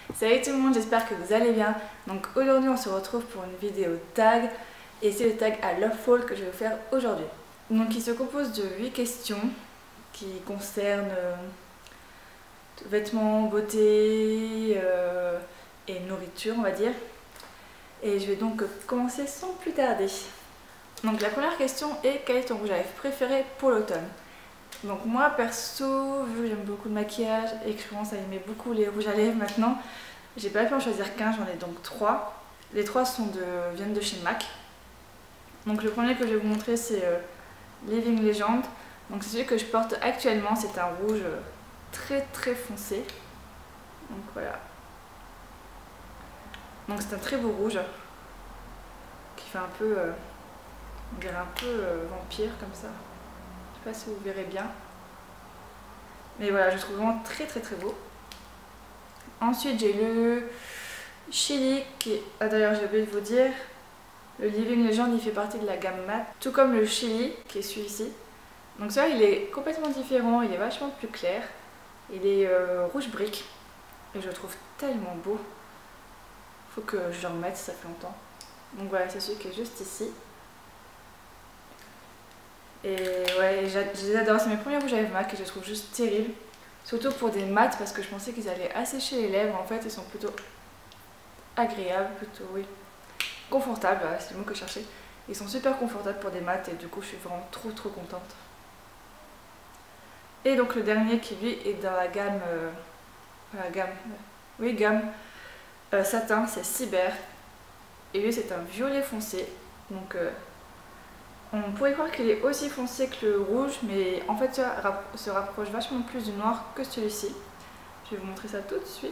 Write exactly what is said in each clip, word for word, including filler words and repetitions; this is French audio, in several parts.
Salut tout le monde, j'espère que vous allez bien. Donc aujourd'hui on se retrouve pour une vidéo tag et c'est le tag à Love Fall que je vais vous faire aujourd'hui. Donc il se compose de huit questions qui concernent euh, vêtements, beauté euh, et nourriture on va dire. Et je vais donc commencer sans plus tarder. Donc la première question est: quel est ton rouge à lèvres préféré pour l'automne? Donc moi perso, vu que j'aime beaucoup le maquillage et que je commence à aimer beaucoup les rouges à lèvres maintenant, j'ai pas pu en choisir qu'un, j'en ai donc trois. Les trois sont de, viennent de chez MAC. Donc le premier que je vais vous montrer c'est euh, Living Legend. Donc c'est celui que je porte actuellement, c'est un rouge très très foncé. Donc voilà. Donc c'est un très beau rouge qui fait un peu, euh, on dirait un peu euh, vampire comme ça. Je sais pas si vous verrez bien. Mais voilà, je trouve vraiment très très très beau. Ensuite j'ai le Chili qui est... Ah d'ailleurs j'ai oublié de vous dire, le Living Legend il fait partie de la gamme mat. Tout comme le Chili qui est celui-ci. Donc celui-là il est complètement différent, il est vachement plus clair. Il est euh, rouge brique. Et je le trouve tellement beau. Faut que je le remette, ça fait longtemps. Donc voilà, c'est celui qui est juste ici. Et ouais, j'adore, c'est mes premiers rouges à lèvres MAC et je les trouve juste terribles. Surtout pour des mats parce que je pensais qu'ils allaient assécher les lèvres. En fait, ils sont plutôt agréables, plutôt, oui, confortables, c'est le mot que je cherchais. Ils sont super confortables pour des mats et du coup, je suis vraiment trop trop contente. Et donc le dernier qui lui est dans la gamme, euh, la gamme, oui gamme euh, satin, c'est Cyber. Et lui c'est un violet foncé. Donc euh, on pourrait croire qu'il est aussi foncé que le rouge, mais en fait ça se rapproche vachement plus du noir que celui-ci. Je vais vous montrer ça tout de suite.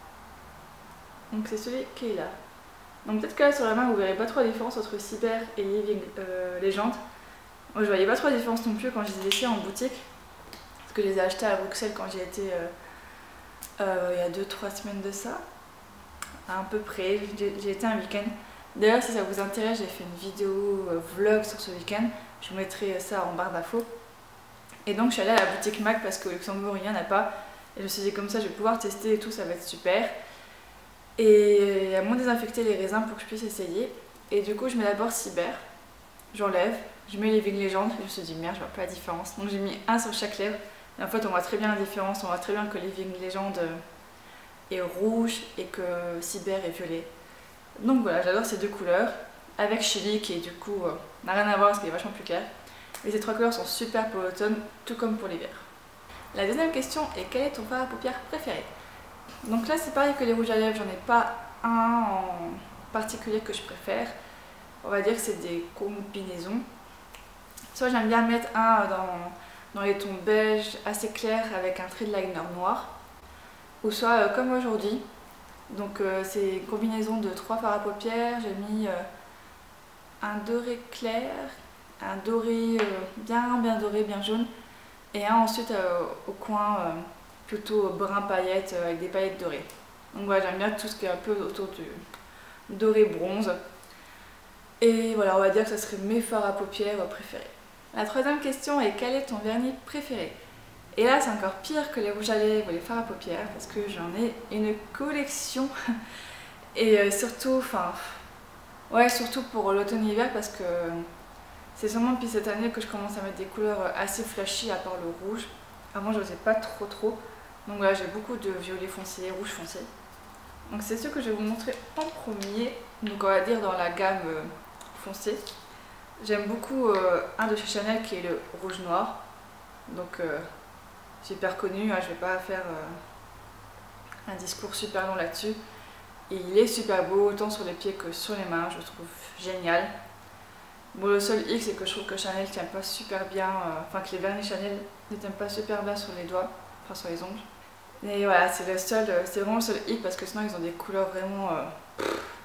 Donc c'est celui qui est là. Donc peut-être que là sur la main vous verrez pas trop la différence entre Cyber et Living euh, Legend. Moi je voyais pas trop la différence non plus quand je les ai laissés en boutique. Parce que je les ai achetés à Bruxelles quand j'y étais euh, euh, il y a deux trois semaines de ça. À peu près, j'ai été un week-end. D'ailleurs si ça vous intéresse, j'ai fait une vidéo euh, vlog sur ce week-end. Je vous mettrai ça en barre d'infos. Et donc je suis allée à la boutique MAC parce qu'au Luxembourg il n'y en a pas. Et je me suis dit comme ça je vais pouvoir tester et tout, ça va être super. Et à moins désinfecter les raisins pour que je puisse essayer. Et du coup je mets d'abord Cyber, j'enlève, je mets Living Legend, je me suis dit merde je vois pas la différence. Donc j'ai mis un sur chaque lèvre. Et en fait on voit très bien la différence, on voit très bien que Living Legend est rouge et que Cyber est violet. Donc voilà, j'adore ces deux couleurs. Avec Chili qui du coup euh, n'a rien à voir parce qu'il est vachement plus clair. Et ces trois couleurs sont super pour l'automne, tout comme pour l'hiver. La deuxième question est: quel est ton fard à paupières préféré? Donc là c'est pareil que les rouges à lèvres, j'en ai pas un en particulier que je préfère. On va dire que c'est des combinaisons. Soit j'aime bien mettre un dans, dans les tons beige assez clairs avec un trait de liner noir. Ou soit euh, comme aujourd'hui. Donc euh, c'est une combinaison de trois fards à paupières. J'ai mis euh, un doré clair, un doré euh, bien bien doré, bien jaune. Et un ensuite euh, au coin euh, plutôt brun paillette euh, avec des paillettes dorées. Donc voilà, j'aime bien tout ce qui est un peu autour du doré bronze. Et voilà, on va dire que ce serait mes fards à paupières préférés. La troisième question est: quel est ton vernis préféré? Et là c'est encore pire que les rouges à lèvres ou les fards à paupières parce que j'en ai une collection. Et euh, surtout, enfin, ouais, surtout pour l'automne-hiver parce que c'est seulement depuis cette année que je commence à mettre des couleurs assez flashy à part le rouge. Avant je n'osais pas trop trop. Donc voilà, j'ai beaucoup de violet foncé, rouge foncé. Donc c'est ce que je vais vous montrer en premier. Donc on va dire dans la gamme euh, foncée. J'aime beaucoup euh, un de chez Chanel qui est le rouge noir. Donc euh, super connu, hein, je vais pas faire euh, un discours super long là-dessus. Et il est super beau, autant sur les pieds que sur les mains, je le trouve génial. Bon, le seul hic c'est que je trouve que Chanel tient pas super bien, euh, enfin que les vernis Chanel ne tiennent pas super bien sur les doigts, enfin sur les ongles. Et voilà, c'est le seul, c'est vraiment le seul hic parce que sinon ils ont des couleurs vraiment euh,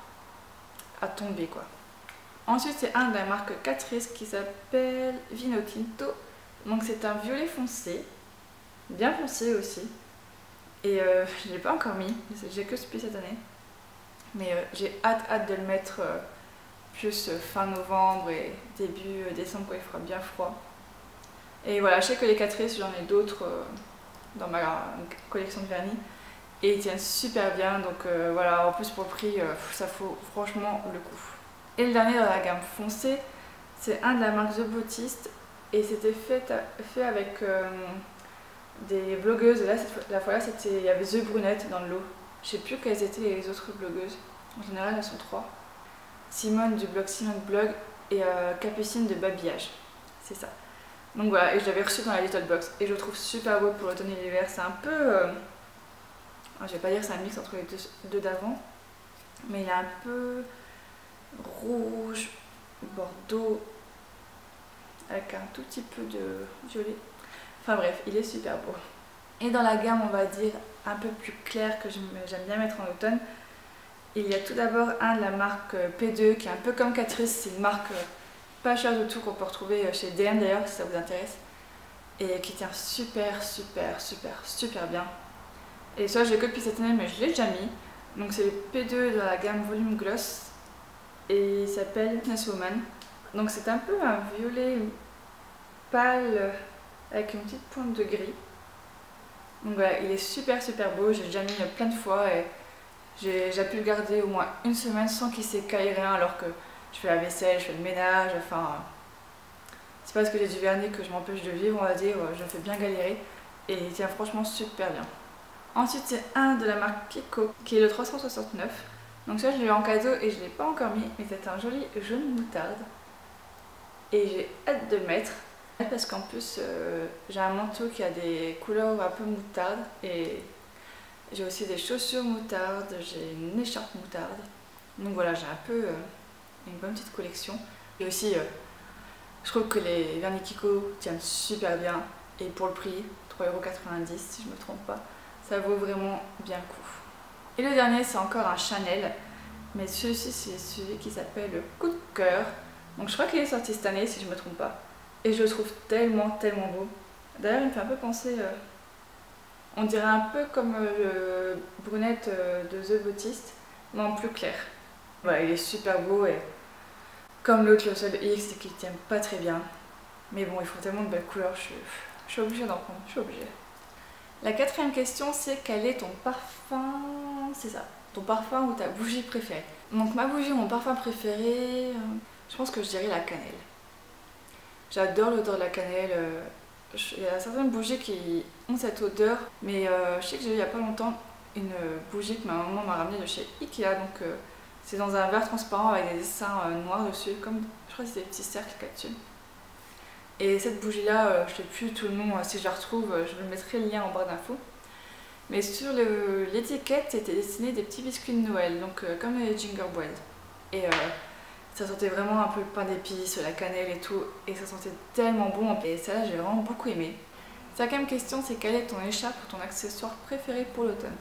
à tomber quoi. Ensuite c'est un de la marque Catrice qui s'appelle Vino Tinto. Donc c'est un violet foncé, bien foncé aussi. Et euh, je ne l'ai pas encore mis, j'ai que celui cette année. Mais euh, j'ai hâte hâte de le mettre euh, plus euh, fin novembre et début euh, décembre quand il fera bien froid. Et voilà, je sais que les Catrice, j'en ai d'autres euh, dans ma collection de vernis. et ils tiennent super bien, donc euh, voilà, en plus pour le prix, euh, ça vaut franchement le coup. Et le dernier dans la gamme foncée, c'est un de la marque The Bottiste et c'était fait, fait avec euh, des blogueuses. Et là, cette fois, la fois là, c'était, il y avait The Brunette dans le lot. Je sais plus quelles étaient les autres blogueuses. En général, elles sont trois. Simone du blog Simone Blog et euh, Capucine de Babillage. C'est ça. Donc voilà, et je l'avais reçu dans la Little Box. Et je le trouve super beau pour l'automne et l'hiver. C'est un peu... Euh, je vais pas dire que c'est un mix entre les deux, deux d'avant. Mais il est un peu rouge, bordeaux, avec un tout petit peu de violet. Enfin bref, il est super beau. Et dans la gamme, on va dire, un peu plus claire que j'aime bien mettre en automne, il y a tout d'abord un de la marque P deux qui est un peu comme Catrice. C'est une marque pas chère du tout qu'on peut retrouver chez D M d'ailleurs si ça vous intéresse. Et qui tient super super super super bien. Et ça je l'ai que depuis cette année mais je l'ai déjà mis. Donc c'est le P deux dans la gamme Volume Gloss. Et il s'appelle Businesswoman. Donc c'est un peu un violet pâle avec une petite pointe de gris. Donc voilà, il est super super beau, j'ai déjà mis plein de fois et j'ai pu le garder au moins une semaine sans qu'il s'écaille rien alors que je fais la vaisselle, je fais le ménage, enfin... C'est parce que j'ai du vernis que je m'empêche de vivre, on va dire, je fais bien galérer et il tient franchement super bien. Ensuite c'est un de la marque Kiko qui est le trois cent soixante-neuf. Donc ça je l'ai eu en cadeau et je ne l'ai pas encore mis, mais c'est un joli jaune moutarde. Et j'ai hâte de le mettre. Parce qu'en plus euh, j'ai un manteau qui a des couleurs un peu moutarde et j'ai aussi des chaussures moutarde, j'ai une écharpe moutarde. Donc voilà, j'ai un peu euh, une bonne petite collection. Et aussi euh, je trouve que les vernis Kiko tiennent super bien et pour le prix, trois euros quatre-vingt-dix si je ne me trompe pas, ça vaut vraiment bien le coup. Et le dernier c'est encore un Chanel, mais celui-ci c'est celui qui s'appelle le Coup de cœur. Donc je crois qu'il est sorti cette année si je ne me trompe pas. Et je le trouve tellement, tellement beau. D'ailleurs, il me fait un peu penser... Euh, on dirait un peu comme euh, le brunette euh, de The Bottiste, mais en plus clair. Voilà, il est super beau et comme l'autre, le seul X, c'est qu'il tient pas très bien. Mais bon, il faut tellement de belles couleurs, je suis, je suis obligée d'en prendre, je suis obligée. La quatrième question, c'est quel est ton parfum... C'est ça, ton parfum ou ta bougie préférée. Donc ma bougie ou mon parfum préféré, euh, je pense que je dirais la cannelle. J'adore l'odeur de la cannelle. Il y a certaines bougies qui ont cette odeur, mais euh, je sais que j'ai eu il n'y a pas longtemps une bougie que ma maman m'a ramenée de chez Ikea. Donc euh, c'est dans un verre transparent avec des dessins euh, noirs dessus, comme je crois que c'est des petits cercles là-dessus. Et cette bougie là, euh, je ne sais plus tout le nom, euh, si je la retrouve, euh, je vous mettrai le lien en barre d'infos. Mais sur l'étiquette, c'était dessiné des petits biscuits de Noël, donc euh, comme les gingerbread. Et euh, ça sentait vraiment un peu le pain d'épices, la cannelle et tout, et ça sentait tellement bon, et ça là j'ai vraiment beaucoup aimé. Cinquième question, c'est quelle est ton écharpe ou ton accessoire préféré pour l'automne?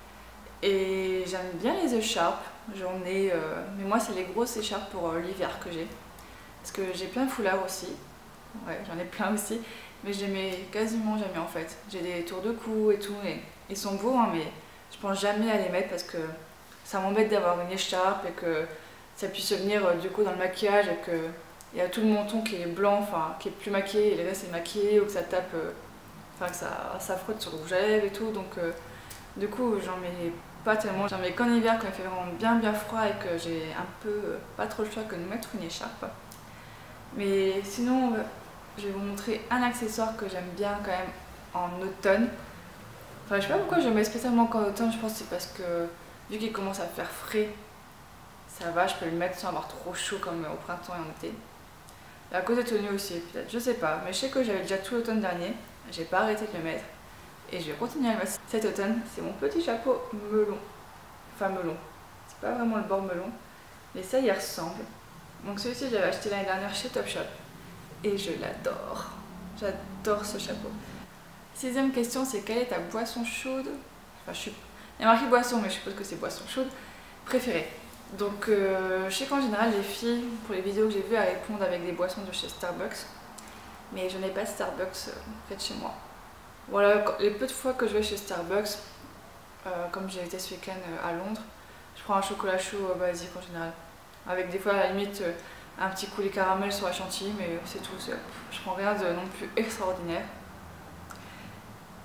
Et j'aime bien les écharpes, j'en ai, euh, mais moi c'est les grosses écharpes pour euh, l'hiver que j'ai. Parce que j'ai plein de foulards aussi, ouais j'en ai plein aussi, mais je les mets quasiment jamais en fait. J'ai des tours de cou et tout, et ils sont beaux hein, mais je pense jamais à les mettre parce que ça m'embête d'avoir une écharpe et que ça puisse venir euh, du coup dans le maquillage et que il y a tout le menton qui est blanc, enfin qui est plus maquillé et le reste est maquillé, ou que ça tape, euh, enfin que ça, ça frotte sur le rouge à lèvres et tout, donc euh, du coup j'en mets pas tellement, j'en mets qu'en hiver quand il fait vraiment bien bien froid et que j'ai un peu euh, pas trop le choix que de mettre une écharpe. Mais sinon euh, je vais vous montrer un accessoire que j'aime bien quand même en automne. Enfin je sais pas pourquoi je le mets spécialement qu'en automne, je pense que c'est parce que vu qu'il commence à faire frais, ça va, je peux le mettre sans avoir trop chaud comme au printemps et en été. Et à cause des tenues aussi, peut-être, je sais pas. Mais je sais que j'avais déjà tout l'automne dernier, j'ai pas arrêté de le mettre. Et je vais continuer à le mettre cet automne. C'est mon petit chapeau melon. Enfin melon. C'est pas vraiment le bord melon, mais ça y ressemble. Donc celui-ci, je l'avais acheté l'année dernière chez Topshop. Et je l'adore. J'adore ce chapeau. Sixième question, c'est quelle est ta boisson chaude? Enfin, je suis... Il y a marqué boisson, mais je suppose que c'est boisson chaude préférée. Donc euh, je sais qu'en général les filles, pour les vidéos que j'ai vues, elles répondent avec des boissons de chez Starbucks. Mais je n'ai pas de Starbucks euh, près de chez moi. Voilà, les peu de fois que je vais chez Starbucks, euh, comme j'ai été ce week-end euh, à Londres, je prends un chocolat chaud euh, basique en général. Avec des fois à la limite euh, un petit coulis caramel sur la chantilly, mais c'est tout. Je prends rien de non plus extraordinaire.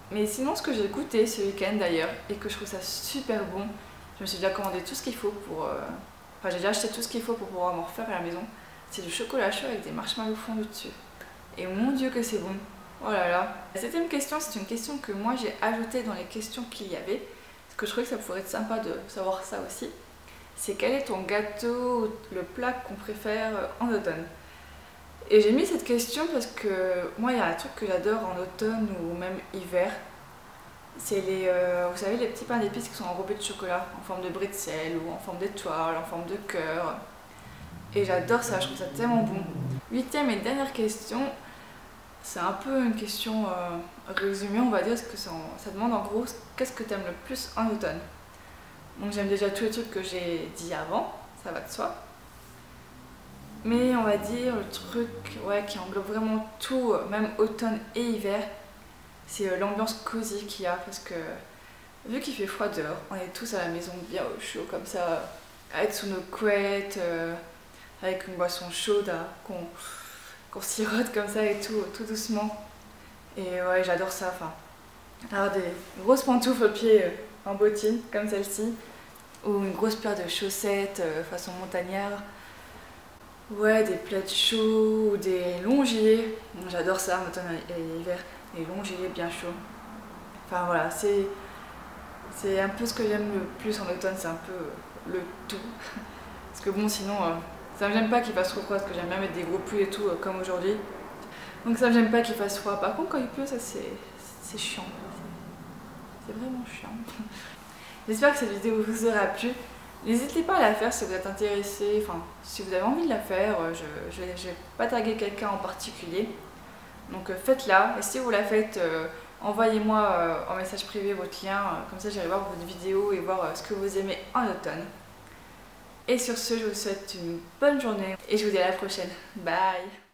Mais sinon, ce que j'ai goûté ce week-end d'ailleurs, et que je trouve ça super bon, je me suis déjà commandé tout ce qu'il faut pour... Euh... Enfin, j'ai déjà acheté tout ce qu'il faut pour pouvoir m'en refaire à la maison. C'est du chocolat chaud avec des marshmallows fondus dessus. Et mon dieu que c'est bon. Oh là là. La septième question, c'est une question que moi j'ai ajoutée dans les questions qu'il y avait. Parce que je trouvais que ça pourrait être sympa de savoir ça aussi. C'est quel est ton gâteau, le plat qu'on préfère en automne? Et j'ai mis cette question parce que moi il y a un truc que j'adore en automne ou même hiver. C'est les, euh, vous savez, les petits pains d'épices qui sont enrobés de chocolat en forme de bretzel ou en forme d'étoile, en forme de cœur. Et j'adore ça, je trouve ça tellement bon. Huitième et dernière question, c'est un peu une question euh, résumée, on va dire, parce que ça, ça demande en gros qu'est-ce que tu aimes le plus en automne. Donc j'aime déjà tous les trucs que j'ai dit avant, ça va de soi. Mais on va dire le truc ouais, qui englobe vraiment tout, même automne et hiver, c'est l'ambiance cosy qu'il y a, parce que vu qu'il fait froid dehors, on est tous à la maison bien au chaud comme ça, à être sous nos couettes, euh, avec une boisson chaude qu'on qu'on sirote comme ça et tout, tout doucement. Et ouais, j'adore ça, enfin, avoir des grosses pantoufles aux pieds euh, en bottines comme celle-ci, ou une grosse paire de chaussettes euh, façon montagnard. Ouais, des plaids chauds ou des longs gilets. J'adore ça, en automne et hiver. Des longs gilets bien chauds. Enfin voilà, c'est c'est un peu ce que j'aime le plus en automne, c'est un peu le tout. Parce que bon, sinon, euh, ça me gêne pas qu'il fasse trop froid, parce que j'aime bien mettre des gros pulls et tout, euh, comme aujourd'hui. Donc ça me gêne pas qu'il fasse froid. Par contre, quand il pleut, ça c'est chiant. C'est vraiment chiant. J'espère que cette vidéo vous aura plu. N'hésitez pas à la faire si vous êtes intéressé, enfin si vous avez envie de la faire, je je vais, je vais pas taguer quelqu'un en particulier. Donc euh, faites-la, et si vous la faites, euh, envoyez-moi euh, en message privé votre lien, euh, comme ça j'irai voir votre vidéo et voir euh, ce que vous aimez en automne. Et sur ce, je vous souhaite une bonne journée et je vous dis à la prochaine. Bye!